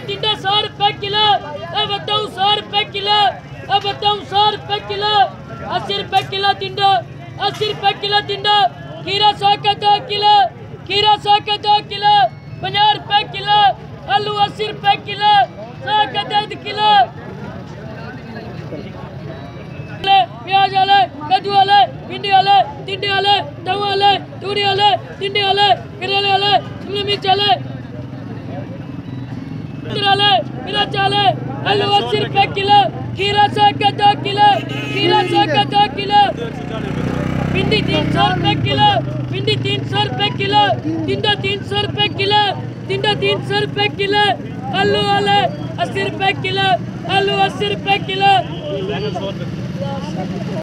टिंडा 100 रुपए किलो। अब बताऊं 100 रुपए किलो। अब बताऊं 100 रुपए किलो। 80 रुपए किलो टिंडा। 80 रुपए किलो टिंडा। खीरा 100 का 2 किलो। खीरा 100 का 2 किलो। 50 रुपए किलो। आलू 80 रुपए किलो। 100 का 1.5 किलो। प्याज वाले, कद्दू वाले, भिंडी वाले, टिंडे वाले, तवा वाले, तूड़ी वाले, टिंडे वाले, करेले वाले, शिमला मिर्च वाले, मिर्च वाले, आलू 80 रुपए किलो। खीरा 100 का 2 किलो। खीरा 100 का 2 किलो। भिंडी 300 रुपए किलो। भिंडी 300 रुपए किलो। टिंडा 300 रुपए किलो। टिंडा 300 रुपए किलो। आलू वाले 80 रुपए किलो। आलू 80 रुपए किलो।